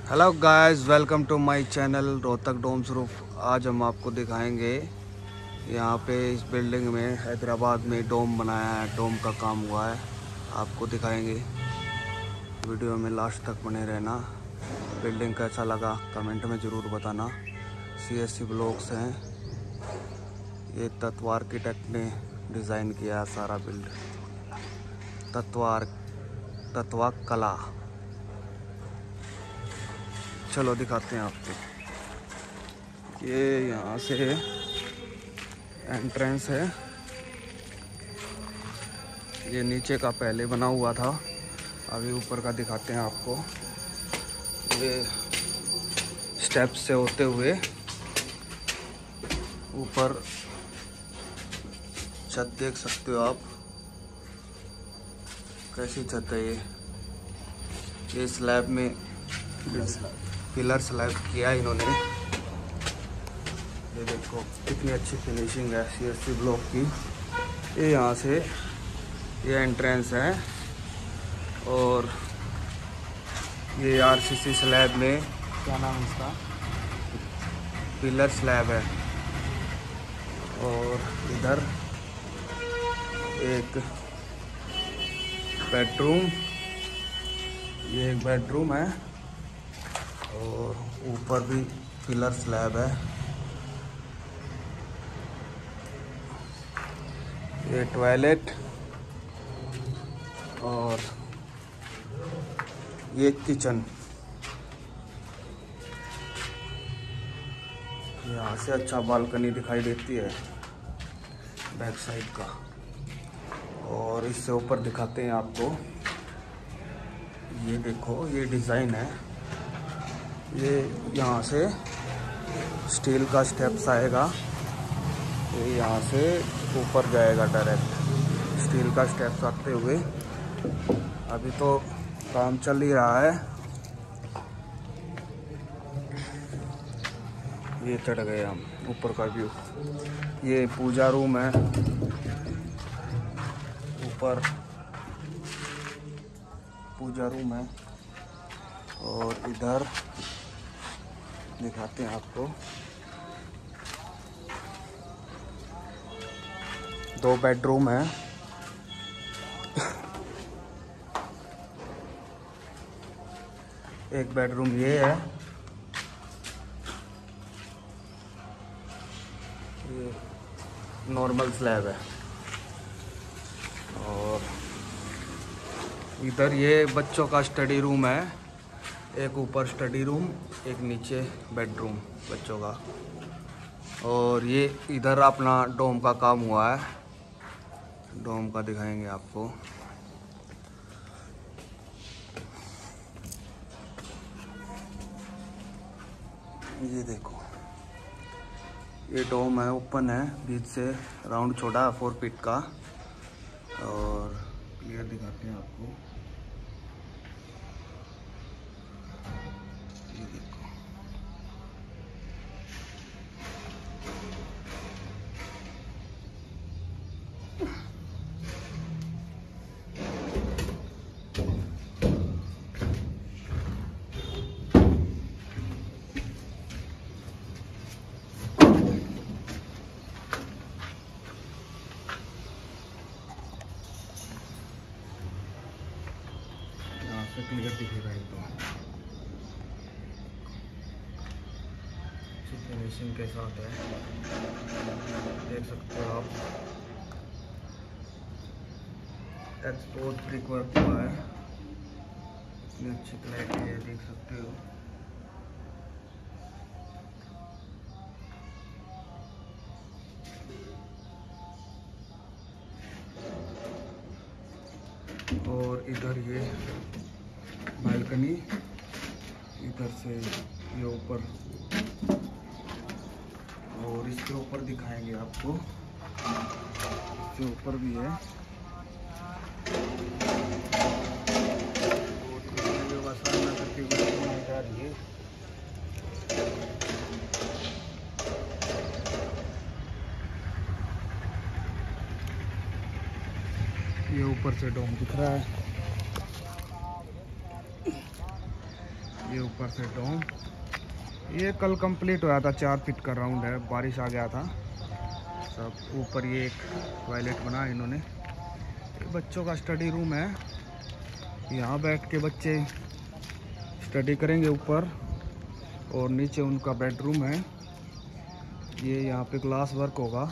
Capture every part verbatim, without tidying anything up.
Hello guys, welcome to my channel Rohtak domes roof. आज हम आपको दिखाएंगे यहाँ पे इस बिल्डिंग में हैदराबाद में डोम बनाया है, डोम का काम हुआ है। आपको दिखाएंगे, वीडियो में लास्ट तक बने रहना। बिल्डिंग कैसा लगा कमेंट में ज़रूर बताना। सीएससी ब्लॉक्स हैं, ये तत्व आर्किटेक्ट ने डिज़ाइन किया है सारा बिल्ड। तत्व तत्वा कला। चलो दिखाते हैं आपको। ये यहाँ से एंट्रेंस है, ये नीचे का पहले बना हुआ था, अभी ऊपर का दिखाते हैं आपको। ये स्टेप्स से होते हुए ऊपर छत देख सकते हो आप, कैसी छत है ये। ये स्लैब में पिलर स्लैब किया इन्होंने। ये देखो कितनी अच्छी फिनिशिंग है सीएससी ब्लॉक की। ये यहाँ से ये एंट्रेंस है और ये आरसीसी स्लैब में, क्या नाम है इसका, पिलर स्लैब है। और इधर एक बेडरूम, ये एक बेडरूम है और ऊपर भी पिलर स्लैब है। ये टॉयलेट और ये किचन। यहाँ से अच्छा बालकनी दिखाई देती है बैक साइड का। और इससे ऊपर दिखाते हैं आपको। ये देखो, ये डिज़ाइन है। ये यहाँ से स्टील का स्टेप्स आएगा, ये यहाँ से ऊपर जाएगा डायरेक्ट स्टील का स्टेप्स आते हुए। अभी तो काम चल ही रहा है। ये चढ़ गए हम ऊपर का व्यू। ये पूजा रूम है, ऊपर पूजा रूम है। और इधर दिखाते हैं आपको, दो बेडरूम है। एक बेडरूम ये है, ये नॉर्मल स्लैब है। और इधर ये बच्चों का स्टडी रूम है, एक ऊपर स्टडी रूम, एक नीचे बेडरूम बच्चों का। और ये इधर अपना डोम का काम हुआ है, डोम का दिखाएंगे आपको। ये देखो, ये डोम है, ओपन है, बीच से राउंड छोड़ा फोर फीट का। और क्लियर दिखाते हैं आपको। ये देखो, क्लियर दिखेगा एकदम। फिनिशिंग के साथ है, देख सकते हो आप। एक्सपोर्ट ब्रिक वर्क हुआ है, इतनी अच्छी क्लैरिटी है, देख सकते हो। और इधर ये बालकनी, इधर से ये ऊपर, और इसके ऊपर दिखाएंगे आपको, इसके ऊपर भी है। ये ऊपर से डोम दिख रहा है, ये ऊपर से डोम। ये कल कंप्लीट हुआ था, चार फीट का राउंड है, बारिश आ गया था सब। ऊपर ये एक टॉयलेट बना इन्होंने। ये बच्चों का स्टडी रूम है, यहाँ बैठ के बच्चे स्टडी करेंगे ऊपर। और नीचे उनका बेडरूम है, ये यहाँ पे क्लास वर्क होगा।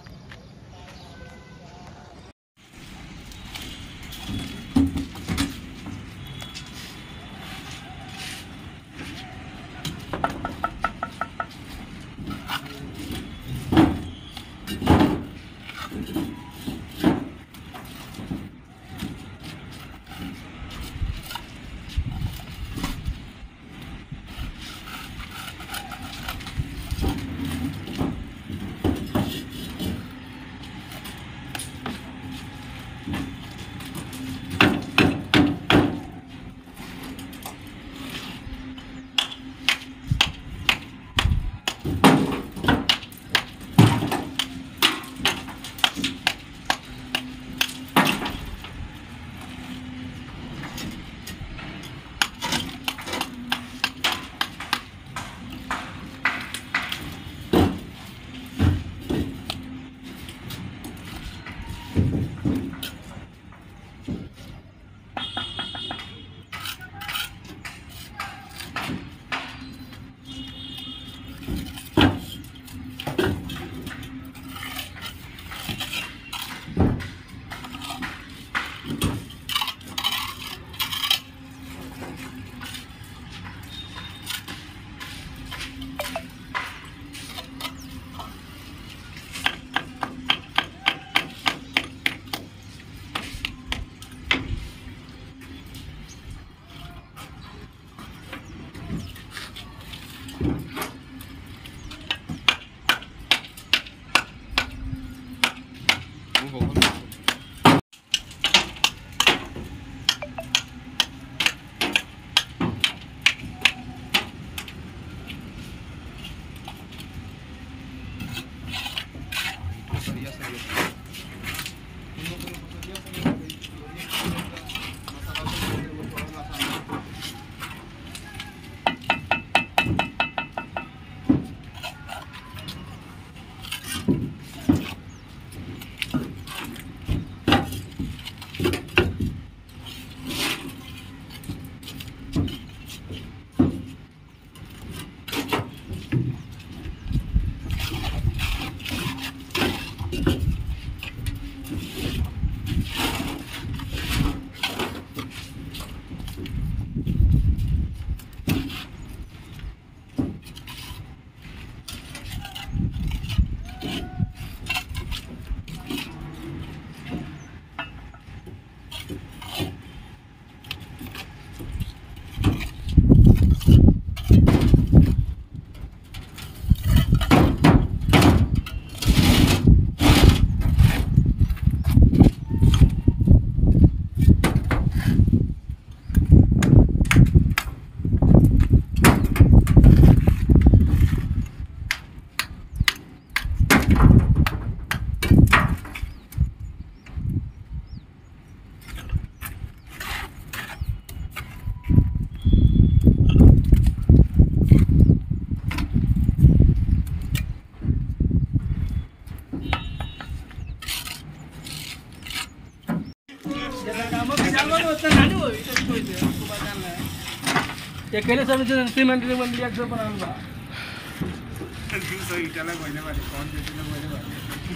अकेले सब सीमेंट सीमेंट लिया सब बनाऊंगा सही चला कोई वाली कौन देती ना कोई वाली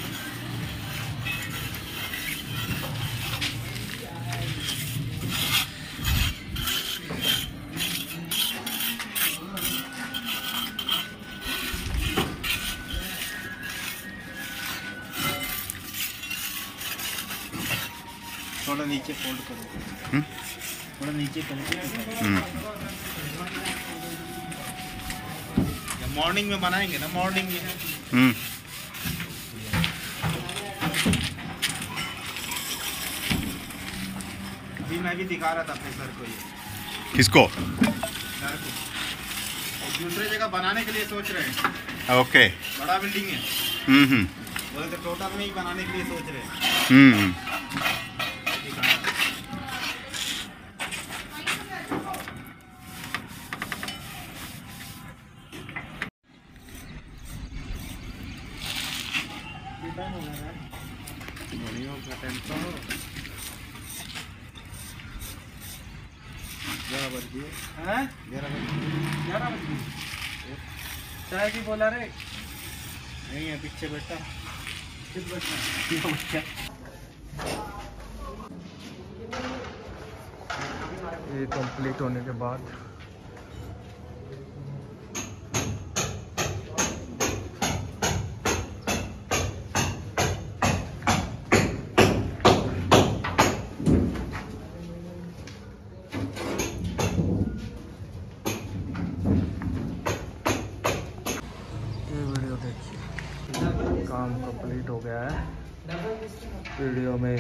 थोड़ा नीचे फोल्ड करो, थोड़ा नीचे करो। मॉर्निंग में बनाएंगे ना, मॉर्निंग में। हम्म अभी मैं भी दिखा रहा था अपने सर को। ये किसको? सर को दूसरे जगह बनाने के लिए सोच रहे हैं। ओके, बड़ा बिल्डिंग है। हम्म हम्म बोले तो टोटल में ही बनाने के लिए सोच रहे हैं। हम्म टाइम हो गया बढ़िया का टाइम तो ग्यारह बज गए हैं ग्यारह बज गए ग्यारह बजे चाय की बोला रे नहीं है पीछे बैठा किस बच्चा ये कंप्लीट होने के बाद ये वीडियो देखिए काम कंप्लीट हो गया है। वीडियो में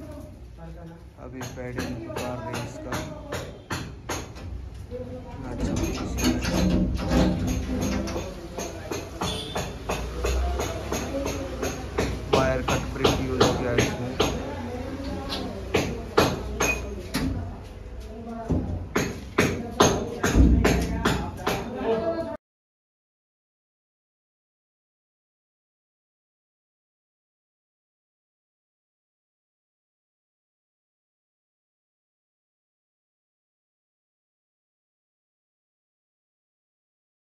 अभी पैडिंग उतार रही है इसका अच्छा